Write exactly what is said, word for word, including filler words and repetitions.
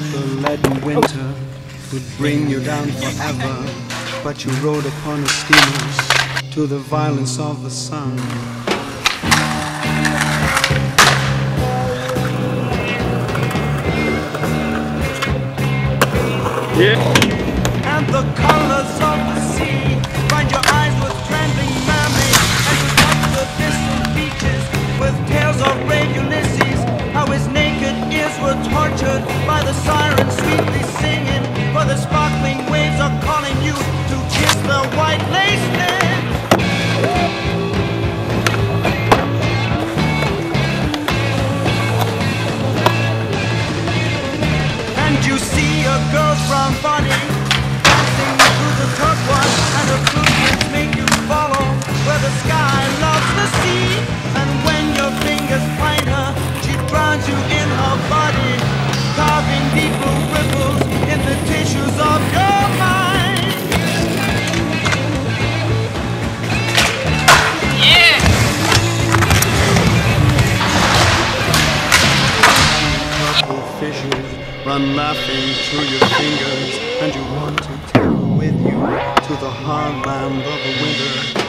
The leaden winter would bring you down forever, but you rode upon a steamer to the violence of the sun. Yeah. And the colors of the sea find your eyes with trembling memory, and you touch the distant beaches with tales of brave Ulysses, how his naked ears were tortured by the sirens sweetly singing, for the sparkling waves are calling you to kiss the white lace land. And you see a girl's brown body dancing through the turquoise, and her movements make you follow where the sky loves the sea. And when your fingers find her, she drowns you in her body, carving deeper ripples in the tissues of your mind. Yeah. Purple fishes run laughing through your fingers, and you want to take her with you to the hard land of the winter.